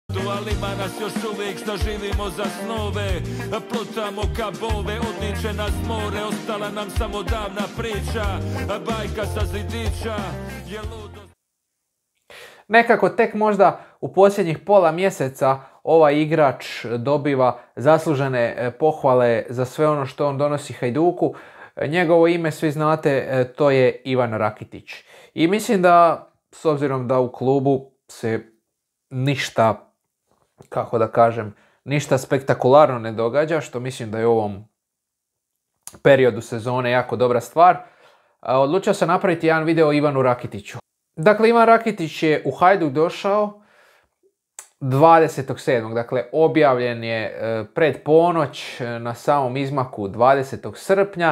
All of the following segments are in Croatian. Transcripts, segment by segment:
Ali ima nas još uvijek što živimo za snove, plutamo ka bove, odniče nas more, ostala nam samo davna priča, bajka sa zidića je ludo. Nekako tek možda u posljednjih pola mjeseca ovaj igrač dobiva zaslužene pohvale za sve ono što on donosi Hajduku. Njegovo ime svi znate, to je Ivan Rakitić. I mislim da, s obzirom da u klubu se ništa, kako da kažem, ništa spektakularno ne događa, što mislim da je u ovom periodu sezone jako dobra stvar, odlučio sam napraviti jedan video o Ivanu Rakitiću. Dakle, Ivan Rakitić je u Hajduk došao 20.7. Dakle, objavljen je pred ponoć na samom izmaku 20. srpnja.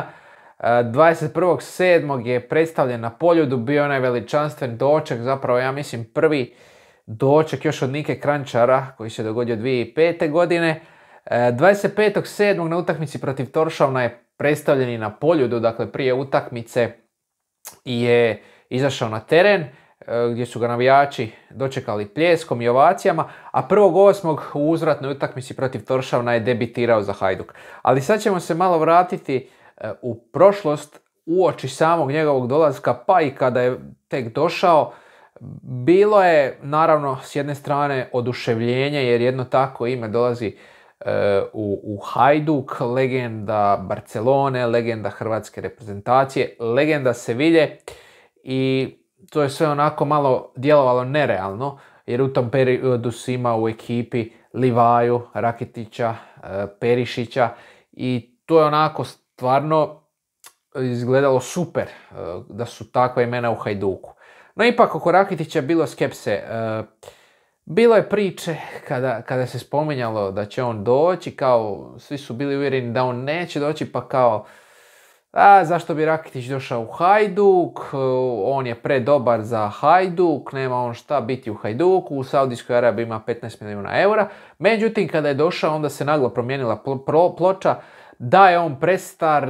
21.7. je predstavljen na Poljudu, bio onaj veličanstven doček, zapravo ja mislim prvi doček još od Nike Kranjčara koji se dogodio 2005. godine. 25.7. na utakmici protiv Toršavna je predstavljen i na Poljudu, dakle prije utakmice je izašao na teren gdje su ga navijači dočekali pljeskom i ovacijama, a 1.8. u uzvratnoj utakmici protiv Toršavna je debitirao za Hajduk. Ali sad ćemo se malo vratiti u prošlost, uoči samog njegovog dolaska, pa i kada je tek došao. Bilo je naravno s jedne strane oduševljenje jer jedno tako ime dolazi u Hajduk, legenda Barcelone, legenda hrvatske reprezentacije, legenda Sevilje, i to je sve onako malo djelovalo nerealno jer u tom periodu si imao u ekipi Livaju, Rakitića, Perišića i to je onako stvarno izgledalo super da su takva imena u Hajduku. No ipak oko Rakitića bilo skepse. Bilo je priče kada se spominjalo da će on doći, kao svi su bili uvjereni da on neće doći, pa kao zašto bi Rakitić došao u Hajduk, on je predobar za Hajduk, nema on šta biti u Hajduku, u Saudijskoj Arabiji ima 15 milijuna eura. Međutim, kada je došao onda se naglo promijenila ploča, da je on prestar,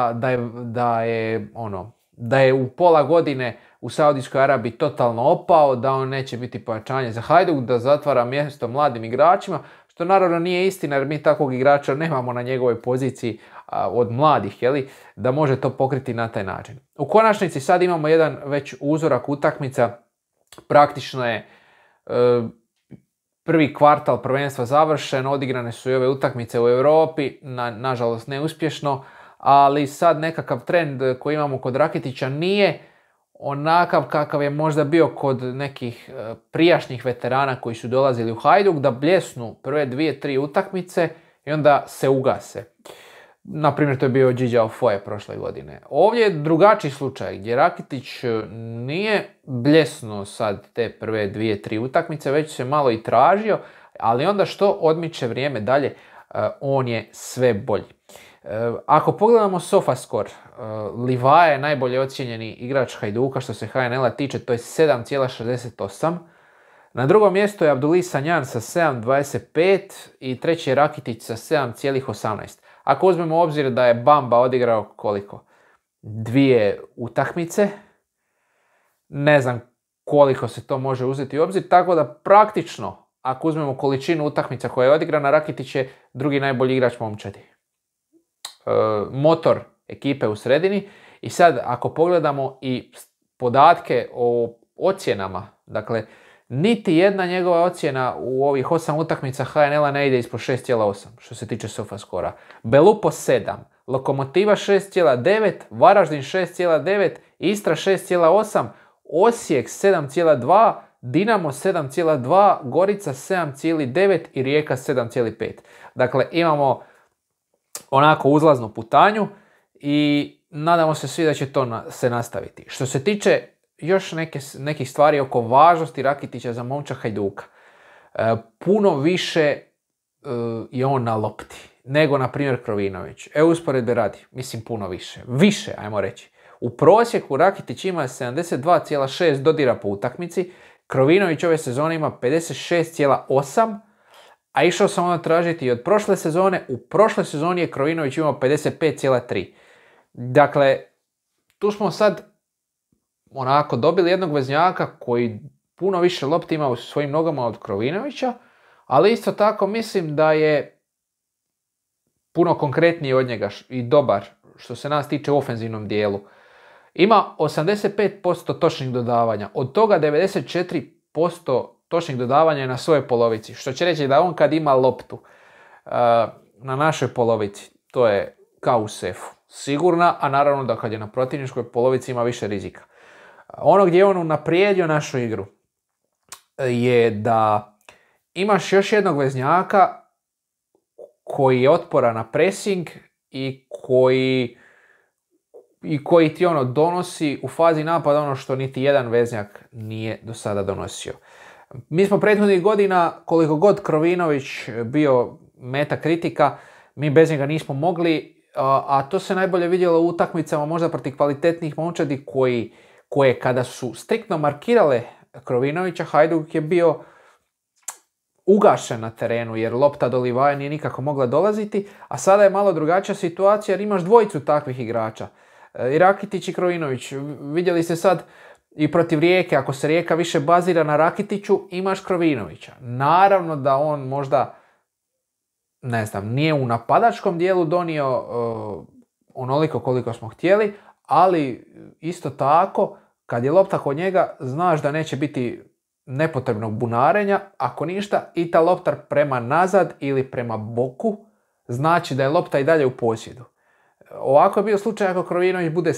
da je u pola godine u Saudijskoj Arabiji totalno opao, da on neće biti pojačanje za Hajduk, da zatvara mjesto mladim igračima, što naravno nije istina jer mi takvog igrača nemamo na njegovoj poziciji od mladih, da može to pokriti na taj način. U konačnici sad imamo jedan već uzorak utakmica, praktično je prvi kvartal prvenstva završen, odigrane su i ove utakmice u Europi, nažalost neuspješno, ali sad nekakav trend koji imamo kod Rakitića nije onakav kakav je možda bio kod nekih prijašnjih veterana koji su dolazili u Hajduk, da bljesnu prve 2-3 utakmice i onda se ugase. Naprimjer, to je bio Điđa Ofoje prošle godine. Ovdje je drugačiji slučaj gdje Rakitić nije bljesno sad te prve 2-3 utakmice, već se malo i tražio, ali onda što odmiče vrijeme dalje, on je sve bolji. Ako pogledamo Sofascore, Livaja je najbolje ocijenjeni igrač Hajduka što se HNL-a tiče, to je 7,68. Na drugom mjestu je Abdulih Sanjan sa 7,25 i treći je Rakitić sa 7,18. Ako uzmemo u obzir da je Bamba odigrao koliko? 2 utakmice, ne znam koliko se to može uzeti u obzir, tako da praktično, ako uzmemo količinu utakmica koja je odigrana, Rakitić je drugi najbolji igrač momčadi. Motor ekipe u sredini. I sad ako pogledamo i podatke o ocjenama, dakle niti jedna njegova ocjena u ovih 8 utakmica HNL-a ne ide ispod 6,8 što se tiče Sofascora. Belupo 7, Lokomotiva 6,9, Varaždin 6,9, Istra 6,8, Osijek 7,2, Dinamo 7,2, Gorica 7,9 i Rijeka 7,5. Dakle, imamo onako uzlaznu putanju i nadamo se svi da će to se nastaviti. Što se tiče još nekih stvari oko važnosti Rakitića za momčad Hajduka, puno više je on na lopti nego na primjer Krovinović. Usporedbe radi, mislim puno više. Više, ajmo reći. U prosjeku Rakitić ima 72,6 dodira po utakmici, Krovinović ove sezone ima 56,8, a išao sam onda tražiti i od prošle sezone. U prošloj sezoni je Krovinović imao 55,3. Dakle, tu smo sad onako dobili jednog veznjaka koji puno više lopti ima u svojim nogama od Krovinovića, Ali isto tako mislim da je puno konkretniji od njega i dobar što se nas tiče u ofenzivnom dijelu. Ima 85% točnih dodavanja, od toga 94% točnih dodavanja je na svojoj polovici, što će reći da on kad ima loptu na našoj polovici, to je kao u sefu, sigurna, a naravno da kad je na protivničkoj polovici ima više rizika. Ono gdje je on unaprijedio našu igru je da imaš još jednog veznjaka koji je otporan na pressing i koji ti donosi u fazi napada ono što niti jedan veznjak nije do sada donosio. Mi smo prethodnih godina, koliko god Krovinović bio meta kritika, mi bez njega nismo mogli, a to se najbolje vidjelo u utakmicama možda protiv kvalitetnih momčadi koje kada su striktno markirale Krovinovića, Hajduk je bio ugašen na terenu jer lopta do Livaja nije nikako mogla dolaziti, a sada je malo drugačija situacija jer imaš dvojicu takvih igrača. I Rakitić i Krovinović. Vidjeli ste sad i protiv Rijeke, ako se Rijeka više bazira na Rakitiću, imaš Krovinovića. Naravno da on možda, ne znam, nije u napadačkom dijelu donio onoliko koliko smo htjeli, ali isto tako, kad je lopta kod njega, znaš da neće biti nepotrebnog bunarenja, ako ništa, i ta lopta prema nazad ili prema boku, znači da je lopta i dalje u posjedu. Ovako je bio slučaj ako Krovinović bude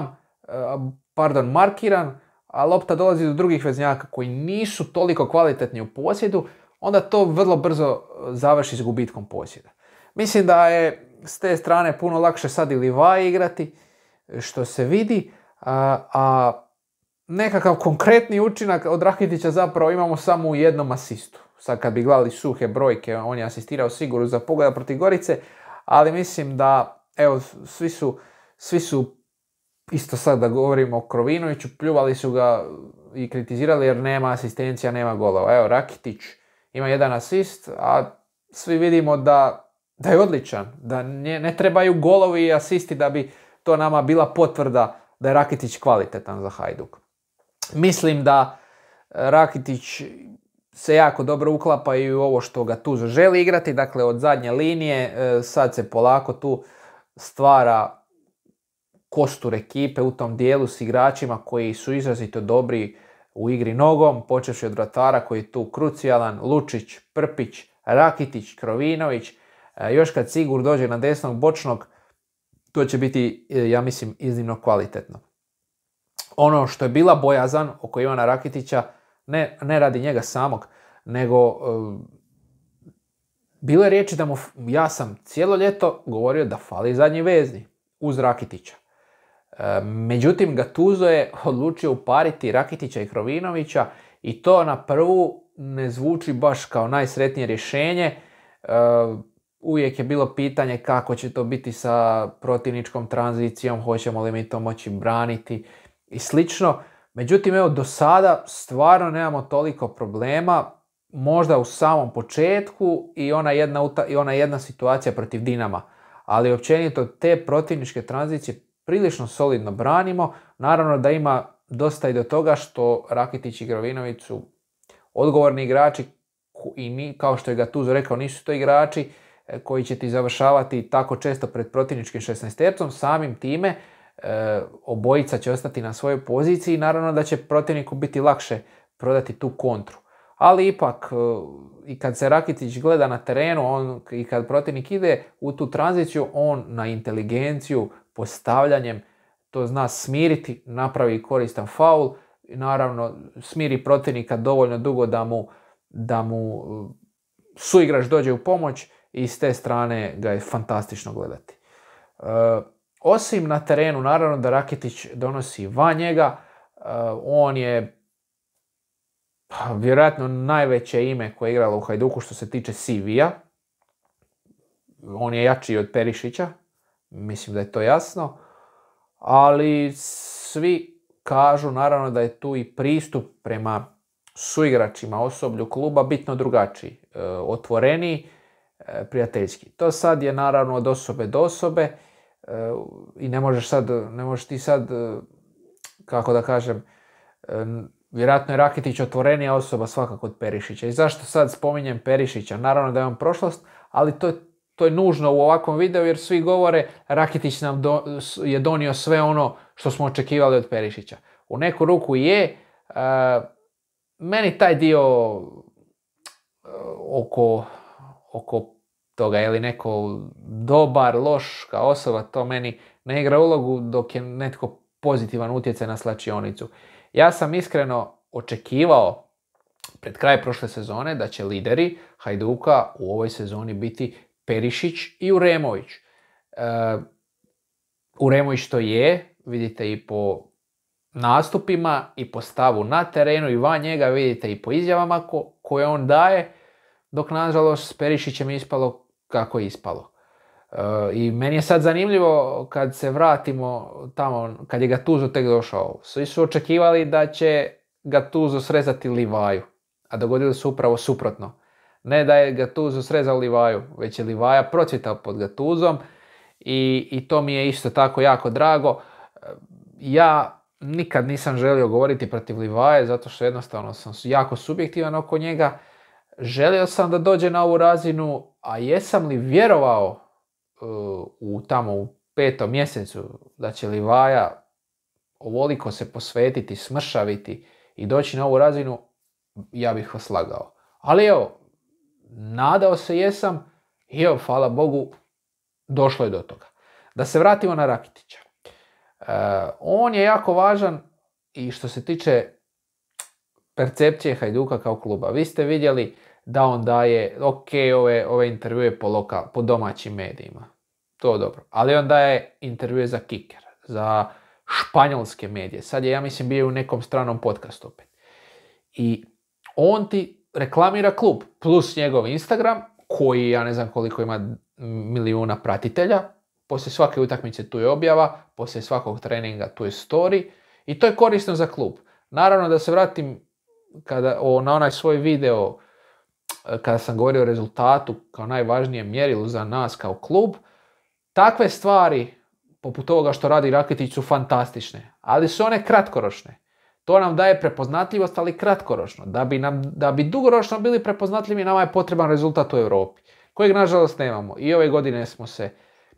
markiran, a lopta dolazi do drugih veznjaka koji nisu toliko kvalitetni u posjedu, onda to vrlo brzo završi s gubitkom posjeda. Mislim da je s te strane puno lakše sad i Livaja igrati, što se vidi, a nekakav konkretni učinak od Rakitića zapravo imamo samo u jednom asistu. Sad kad bi gledali suhe brojke, on je asistirao sigurno za pogoda protiv Gorice, ali mislim da, evo, svi su isto sad da govorimo o Krovinoviću, pljuvali su ga i kritizirali jer nema asistencija, nema golova. Evo, Rakitić ima jedan asist, a svi vidimo da je odličan, da ne trebaju golovi i asisti da bi to nama bila potvrda da je Rakitić kvalitetan za Hajduk. Mislim da Rakitić se jako dobro uklapa i u ovo što ga Tuzo želi igrati, dakle od zadnje linije sad se polako tu stvara kostur ekipe u tom dijelu s igračima koji su izrazito dobri u igri nogom, počevši od vratara koji je tu krucijalan, Lučić, Prpić, Rakitić, Krovinović, još kad Sigur dođe na desnog bočnog, to će biti, ja mislim, iznimno kvalitetno. Ono što je bila bojazan oko Ivana Rakitića, ne radi njega samog, nego bilo je riječi da ja sam cijelo ljeto govorio da fali zadnji vezni uz Rakitića. Međutim, Gattuso je odlučio upariti Rakitića i Krovinovića i to na prvu ne zvuči baš kao najsretnije rješenje. Uvijek je bilo pitanje kako će to biti sa protivničkom tranzicijom, hoćemo li mi to moći braniti i slično. Međutim, evo, do sada stvarno nemamo toliko problema, možda u samom početku i ona jedna situacija protiv Dinama. Ali općenito te protivničke tranzicije prilično solidno branimo. Naravno da ima dosta i do toga što Rakitić i Krovinović su odgovorni igrači i kao što je Gattuso rekao, nisu to igrači koji će ti završavati tako često pred protivničkim 16-tercom. Samim time obojica će ostati na svojoj poziciji i naravno da će protivniku biti lakše prodati tu kontru. Ali ipak i kad se Rakitić gleda na terenu i kad protivnik ide u tu tranziciju, on na inteligenciju, postavljanjem to zna smiriti, napravi koristan faul i naravno smiri protivnika dovoljno dugo da mu suigrač dođe u pomoć i s te strane ga je fantastično gledati. Osim na terenu, naravno da Rakitić donosi van njega, on je vjerojatno najveće ime koje je igralo u Hajduku što se tiče CV-a. On je jači od Perišića, mislim da je to jasno, ali svi kažu naravno da je tu i pristup prema suigračima, osoblju kluba bitno drugačiji, otvoreniji, prijateljski. To sad je naravno od osobe do osobe i ne možeš ti sad, kako da kažem, vjerojatno je Rakitić otvorenija osoba svakako od Perišića. I zašto sad spominjem Perišića? Naravno da je on prošlost, ali to je nužno u ovakvom videu jer svi govore Rakitić nam je donio sve ono što smo očekivali od Perišića. U neku ruku je. Meni taj dio oko toga je li neko dobar, loš kao osoba, to meni ne igra ulogu dok je netko pozitivan utjecaj na slačionicu. Ja sam iskreno očekivao pred kraj prošle sezone da će lideri Hajduka u ovoj sezoni biti Perišić i Uremović. Uremović to je, vidite i po nastupima i po stavu na terenu i van njega, vidite i po izjavama koje on daje, dok nažalost s Perišićem je ispalo kako je ispalo. I meni je sad zanimljivo kad se vratimo tamo, kad je Gattuso tek došao. Svi su očekivali da će Gattuso srezati Livaju, a dogodilo se upravo suprotno. Ne da je Gattuso srezao Livaju, već je Livaja procvjetao pod Gattusom i to mi je isto tako jako drago. Ja nikad nisam želio govoriti protiv Livaje, zato što jednostavno sam jako subjektivan oko njega. Želio sam da dođe na ovu razinu, a jesam li vjerovao u 5. mjesecu da će Livaja ovoliko se posvetiti, smršaviti i doći na ovu razinu, ja bih vas lagao. Ali evo, nadao se jesam i evo, hvala Bogu, došlo je do toga. Da se vratimo na Rakitića. On je jako važan i što se tiče percepcije Hajduka kao kluba. Vi ste vidjeli da on daje, ove intervjue po domaćim medijima. To je dobro. Ali on daje intervjue za Kicker, za španjolske medije. Sad je, ja mislim, bio u nekom stranom podcastu opet. I on ti reklamira klub, plus njegov Instagram, koji ja ne znam koliko ima milijuna pratitelja. Poslije svake utakmice tu je objava, poslije svakog treninga tu je story i to je korisno za klub. Naravno da se vratim na onaj svoj video kada sam govorio o rezultatu kao najvažnijem mjerilu za nas kao klub. Takve stvari, poput ovoga što radi Rakitić, su fantastične, ali su one kratkoročne. To nam daje prepoznatljivost, ali kratkoročno. Da bi dugoročno bili prepoznatljivi, nama je potreban rezultat u Europi, kojeg nažalost nemamo. I ove godine smo se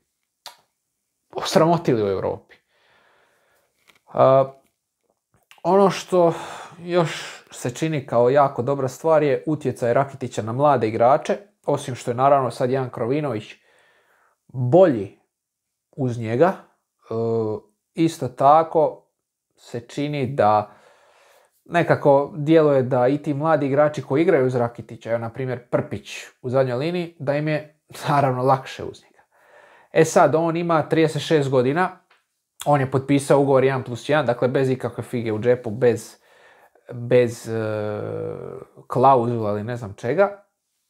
osramotili u Europi. Ono što još se čini kao jako dobra stvar je utjecaj Rakitića na mlade igrače, osim što je naravno sad Jan Krovinović bolji uz njega. Isto tako se čini da nekako djeluje da i ti mladi igrači koji igraju uz Rakitića, evo na primjer Prpić u zadnjoj liniji, da im je naravno lakše uz njega. Sad, on ima 36 godina, on je potpisao ugovor 1+1, dakle bez ikakve fige u džepu, bez klauzula ili ne znam čega.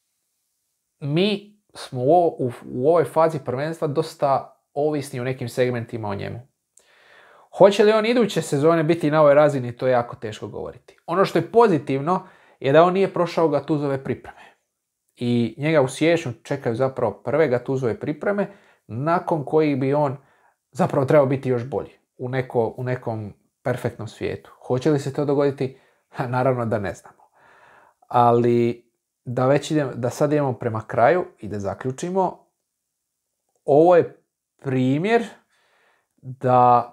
Mi smo u ovoj fazi prvenstva dosta ovisni u nekim segmentima o njemu. Hoće li on iduće sezone biti na ovoj razini, to je jako teško govoriti. Ono što je pozitivno je da on nije prošao Gattusove pripreme. I njega u siječnju čekaju zapravo prve Gattusove pripreme, nakon kojih bi on zapravo trebao biti još bolji u nekom perfektnom svijetu. Hoće li se to dogoditi? Naravno da ne znamo. Ali da sad idemo prema kraju i da zaključimo, ovo je primjer da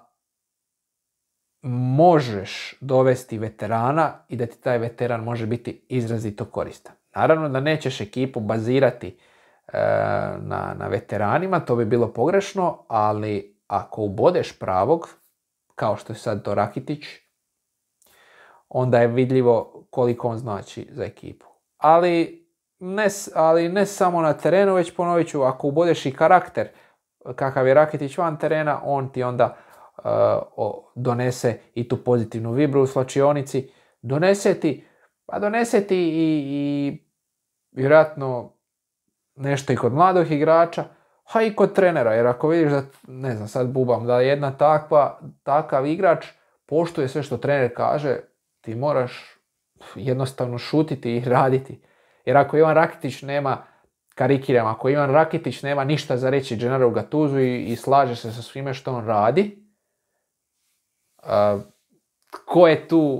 možeš dovesti veterana i da ti taj veteran može biti izrazito koristan. Naravno da nećeš ekipu bazirati na veteranima, to bi bilo pogrešno, ali ako ubodeš pravog, kao što je sad to Rakitić, onda je vidljivo koliko on znači za ekipu. Ali ne samo na terenu, već ponovit ću, ako ubodeš i karakter kakav je Rakitić van terena, on ti onda donese i tu pozitivnu vibru u slačionici, donese ti i vjerojatno nešto i kod mladih igrača, a i kod trenera, jer ako vidiš da, ne znam, sad bubam, da jedna takav igrač poštuje sve što trener kaže, ti moraš jednostavno šutiti i raditi. Jer ako Ivan Rakitić nema, karikiram, ako Ivan Rakitić nema ništa za reći Gennaru Gattusu i slaže se sa svime što on radi, tko je tu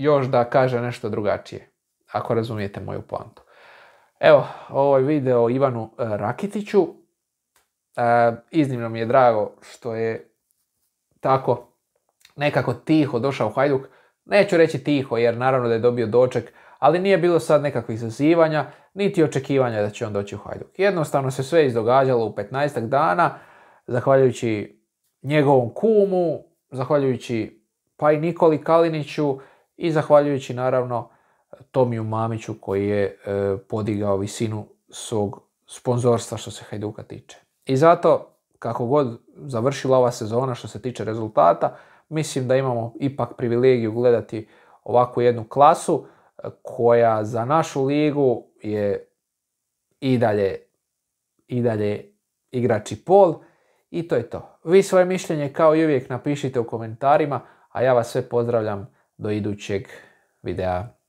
još da kaže nešto drugačije, ako razumijete moju poantu. Evo, ovo je video o Ivanu Rakitiću. Iznimno mi je drago što je tako nekako tiho došao u Hajduk. Neću reći tiho jer naravno da je dobio doček, ali nije bilo sad nekakvih zazivanja, niti očekivanja da će on doći u Hajduk. Jednostavno se sve izdogađalo u 15 dana, zahvaljujući njegovom kumu, zahvaljujući pa i Nikoli Kaliniću i zahvaljujući naravno Tomiju Mamiću koji je podigao visinu svog sponzorstva što se Hajduka tiče. I zato, kako god završila ova sezona što se tiče rezultata, mislim da imamo ipak privilegiju gledati ovakvu jednu klasu koja za našu ligu je i dalje igrači pol i to je to. Vi svoje mišljenje kao i uvijek napišite u komentarima, a ja vas sve pozdravljam do idućeg videa.